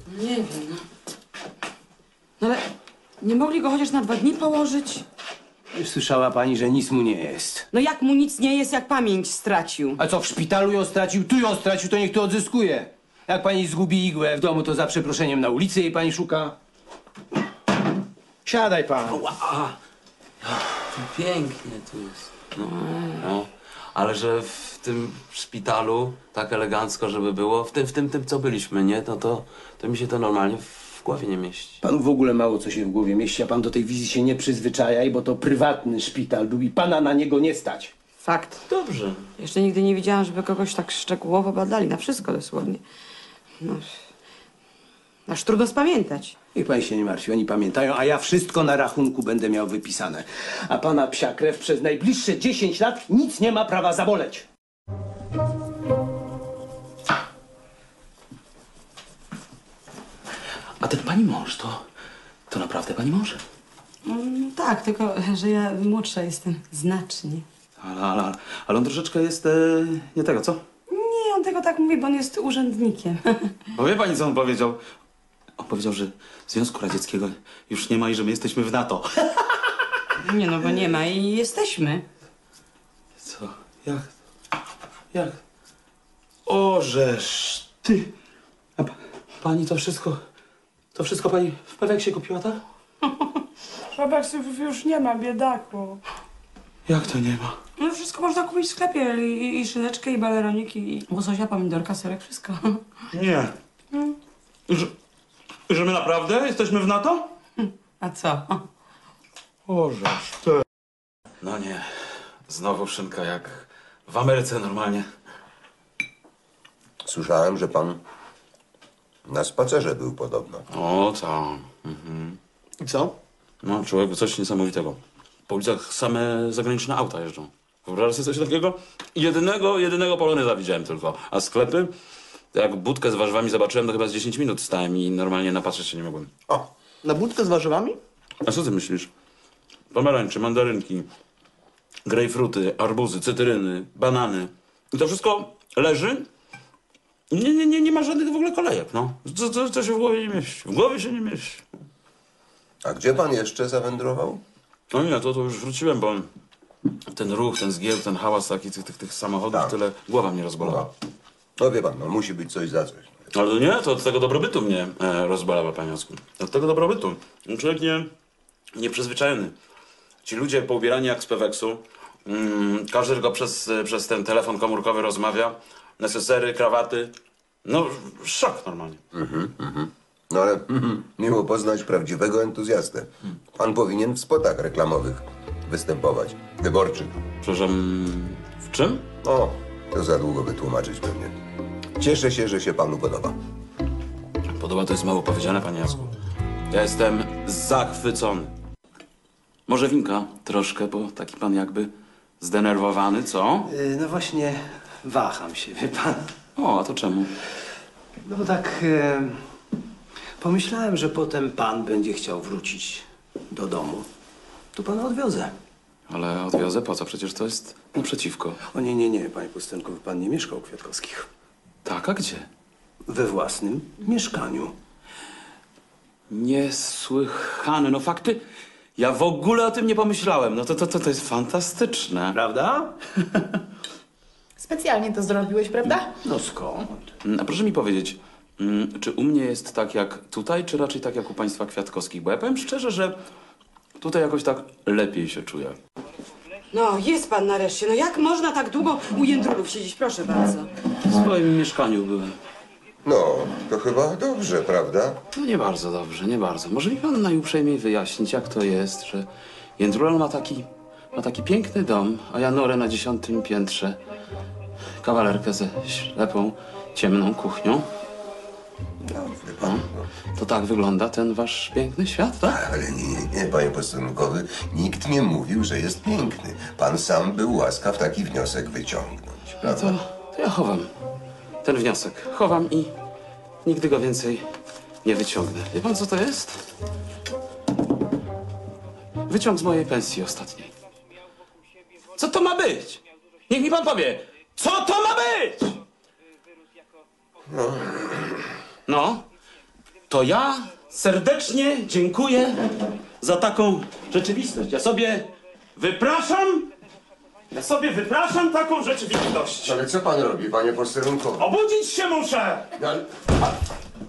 Nie wiem, no. No ale nie mogli go chociaż na 2 dni położyć? Już słyszała pani, że nic mu nie jest. No jak mu nic nie jest, jak pamięć stracił? A co, w szpitalu ją stracił, tu ją stracił, to niech tu odzyskuje. Jak pani zgubi igłę w domu, to za przeproszeniem na ulicy jej pani szuka. Siadaj pan. Pięknie tu jest. No. Ale że w tym szpitalu tak elegancko, żeby było, w tym co byliśmy, nie? No to mi się to normalnie w głowie nie mieści. Panu w ogóle mało co się w głowie mieści, a pan do tej wizji się nie przyzwyczajaj, bo to prywatny szpital był i pana na niego nie stać. Fakt. Dobrze. Jeszcze nigdy nie widziałam, żeby kogoś tak szczegółowo badali, na wszystko dosłownie. No, aż trudno spamiętać. Niech pani się nie martwi, oni pamiętają, a ja wszystko na rachunku będę miał wypisane. A pana psia krew przez najbliższe 10 lat nic nie ma prawa zaboleć. A ten pani mąż, to naprawdę pani mąż? Tak, tylko że ja młodsza jestem znacznie. Ale on troszeczkę jest nie tego, co? Nie, on tego tak mówi, bo on jest urzędnikiem. Bo wie pani, co on powiedział? On powiedział, że Związku Radzieckiego już nie ma i że my jesteśmy w NATO. Nie no, bo nie ma i jesteśmy. Co? Jak? Jak? Ożeż ty! A pani to wszystko pani w Peweksie kupiła, tak? Peweksów już nie ma, biedaku. Jak to nie ma? No wszystko można kupić w sklepie. I szyneczkę, i baleroniki, i łososia, pomidorka, serek, wszystko. Nie. Że my naprawdę jesteśmy w NATO? A co? Ożeż ty. No nie. Znowu szynka jak w Ameryce normalnie. Słyszałem, że pan na spacerze był podobno. O, co? I co? No, człowieku, coś niesamowitego. Po ulicach same zagraniczne auta jeżdżą. Wyobrażasz sobie coś takiego? Jedynego poloneza widziałem tylko. A sklepy, to jak budkę z warzywami zobaczyłem, to chyba z 10 minut stałem i normalnie napatrzeć się nie mogłem. O, Na budkę z warzywami? A co ty myślisz? Pomarańcze, mandarynki, grejpfruty, arbuzy, cytryny, banany. I to wszystko leży. Nie ma żadnych w ogóle kolejek, no. To się w głowie nie mieści. W głowie się nie mieści. a gdzie pan jeszcze zawędrował? No nie, to już wróciłem, bo ten ruch, ten zgiełk, ten hałas taki tych samochodów, Tak. tyle głowa mnie rozbolała. No wie pan, no musi być coś za coś. Ale to nie, to od tego dobrobytu mnie rozbalała, panie Jacku. Od tego dobrobytu. Człowiek nieprzyzwyczajony. Ci ludzie poubierani jak z Peweksu, każdy tylko przez ten telefon komórkowy rozmawia, nesesery, krawaty. No, szok normalnie. No ale miło poznać prawdziwego entuzjastę. Pan powinien w spotach reklamowych występować, wyborczych. Przepraszam, w czym? O, to za długo wytłumaczyć pewnie. Cieszę się, że się panu podoba. Podoba to jest mało powiedziane, panie Jacku. Ja jestem zachwycony. Może winka troszkę, bo taki pan jakby zdenerwowany, co? No właśnie waham się, wie pan. O, a to czemu? No bo tak pomyślałem, że potem pan będzie chciał wrócić do domu. Tu pana odwiozę. Ale odwiozę po co? Przecież to jest naprzeciwko. O nie, panie Pustenkowy, pan nie mieszka u Kwiatkowskich. Tak, a gdzie? We własnym mieszkaniu. Niesłychane, no fakty. Ja w ogóle o tym nie pomyślałem. No to jest fantastyczne. Prawda? Specjalnie to zrobiłeś, prawda? No skąd? A proszę mi powiedzieć, czy u mnie jest tak jak tutaj, czy raczej tak jak u państwa Kwiatkowskich? Bo ja powiem szczerze, że tutaj jakoś tak lepiej się czuję. No, jest pan nareszcie. No jak można tak długo u jędrurów siedzieć? Proszę bardzo. W swoim mieszkaniu byłem. No, to chyba dobrze, prawda? No nie bardzo dobrze, nie bardzo. Może mi pan najuprzejmiej wyjaśnić, jak to jest, że Jędrula ma taki piękny dom, a ja norę na 10. piętrze. Kawalerkę ze ślepą, ciemną kuchnią. No, wie pan, To tak wygląda ten wasz piękny świat, tak? ale nie, panie posterunkowy, nikt nie mówił, że jest piękny. Pan sam był łaskaw taki wniosek wyciągnąć, No prawda? to ja chowam ten wniosek. Chowam i nigdy go więcej nie wyciągnę. Wie pan, co to jest? Wyciąg z mojej pensji ostatniej. Co to ma być? Niech mi pan powie, co to ma być? No. to ja serdecznie dziękuję za taką rzeczywistość. Ja sobie wypraszam taką rzeczywistość. Ale co pan robi, panie posterunkowy? Obudzić się muszę!